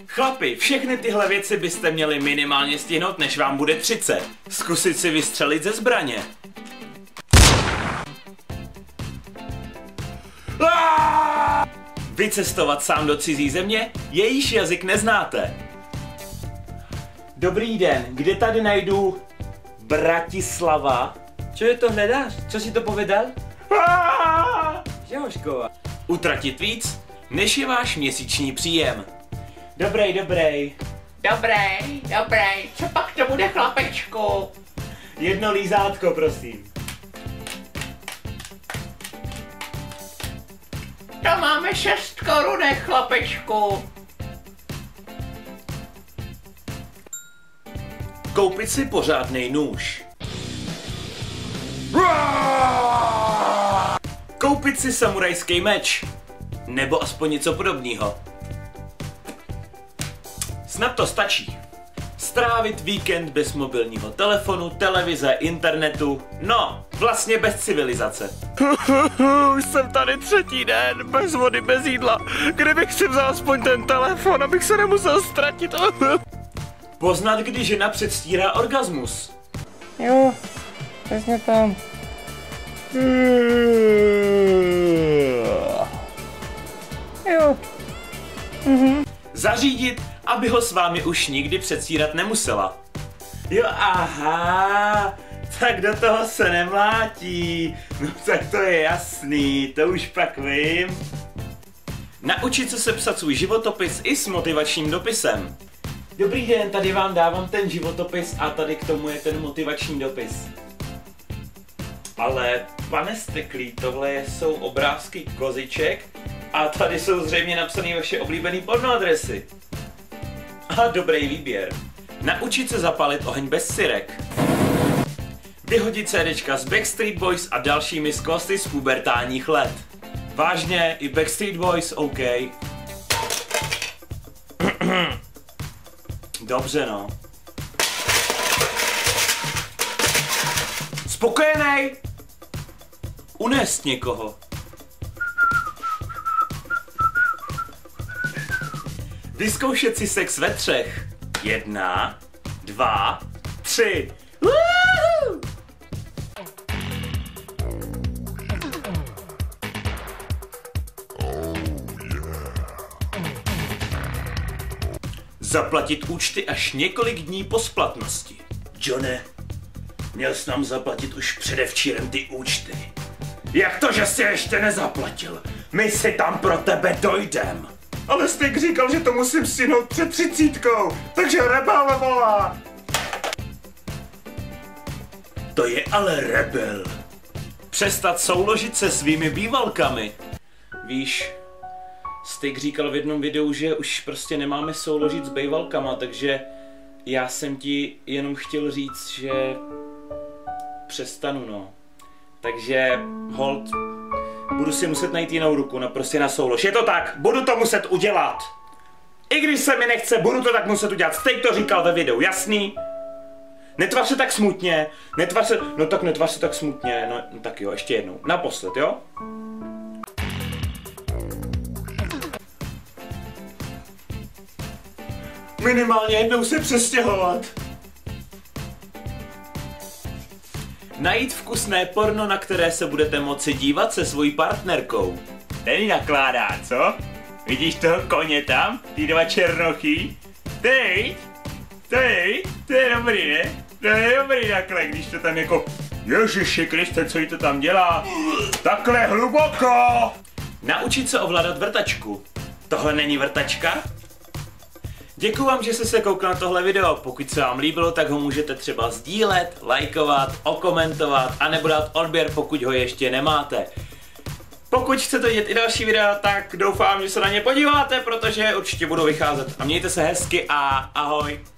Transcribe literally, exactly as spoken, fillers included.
Chlapi, všechny tyhle věci byste měli minimálně stihnout, než vám bude třicet. Zkusit si vystřelit ze zbraně. Vycestovat sám do cizí země, jejíž jazyk neznáte. Dobrý den, kde tady najdu Bratislava? Čo je to hledáš? Co si to povedal? Jožko. Utratit víc, než je váš měsíční příjem. Dobrý, dobrý. Dobrý, dobrý, co pak to bude, chlapečku? Jedno lízátko, prosím. To máme šest korunek, chlapečku. Koupit si pořádnej nůž. Koupit si samurajský meč. Nebo aspoň něco podobného. Snad to stačí. Strávit víkend bez mobilního telefonu, televize, internetu. No, vlastně bez civilizace. Už jsem tady třetí den, bez vody, bez jídla. Kdybych si vzal aspoň ten telefon, abych se nemusel ztratit. Poznat, kdy žena předstírá orgasmus. Jo, přesně tam. Jo. Mhm. Zařídit, aby ho s vámi už nikdy předstírat nemusela. Jo, aha, tak do toho se nemlátí. No tak to je jasný, to už pak vím. Naučit se sepsat svůj životopis i s motivačním dopisem. Dobrý den, tady vám dávám ten životopis a tady k tomu je ten motivační dopis. Ale pane Steklý, tohle jsou obrázky koziček a tady jsou zřejmě napsané vaše oblíbené pornoadresy. A dobrý výběr. Naučit se zapálit oheň bez syrek. Vyhodit CDčka z Backstreet Boys a dalšími skvosty z pubertálních let. Vážně, i Backstreet Boys, OK. Dobře, no. Spokojenej! Unést někoho. Vyzkoušet si sex ve třech. Jedna, dva, tři. Woohoo! Zaplatit účty až několik dní po splatnosti. Johne, měl jsi nám zaplatit už předevčírem ty účty. Jak to, že jsi ještě nezaplatil? My si tam pro tebe dojdem. Ale Stig říkal, že to musím stihnout před třicítkou, takže rebel volá. To je ale rebel. Přestat souložit se svými bývalkami. Víš, Stig říkal v jednom videu, že už prostě nemáme souložit s bývalkama, takže já jsem ti jenom chtěl říct, že přestanu, no. Takže hold, budu si muset najít jinou ruku, no prostě na soulož. Je to tak, budu to muset udělat. I když se mi nechce, budu to tak muset udělat. Stejk to říkal ve videu, jasný? Netvař se tak smutně, netvař se, no tak netvař se tak smutně, no, no tak jo, ještě jednou, naposled, jo? Minimálně jednou se přestěhovat. Najít vkusné porno, na které se budete moci dívat se svojí partnerkou. Ten nakládá, co? Vidíš toho koně tam? Ty dva černochy? Teď? Teď? To je dobrý, ne? To je dobrý takhle, když to tam jako... Ježiši Kriste, co jí to tam dělá? Takhle hluboko! Naučit se ovládat vrtačku. Tohle není vrtačka? Děkuji vám, že jste se koukali na tohle video. Pokud se vám líbilo, tak ho můžete třeba sdílet, lajkovat, okomentovat a nebo dát odběr, pokud ho ještě nemáte. Pokud chcete vidět i další videa, tak doufám, že se na ně podíváte, protože určitě budou vycházet. A mějte se hezky a ahoj.